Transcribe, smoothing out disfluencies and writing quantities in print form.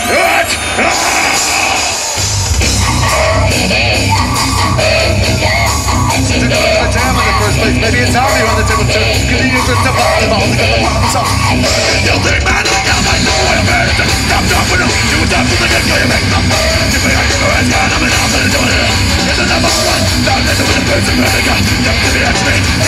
Maybe it's how you on the table too. Cause you used to pop them all together, pop them so. You think man, I got my new way of man. Stop jumping up, you would from the get-go, you make them. You may have your hands, man, I'm an out and doing it. It's a number one, down there with a person, man, I got. Just give me a treat.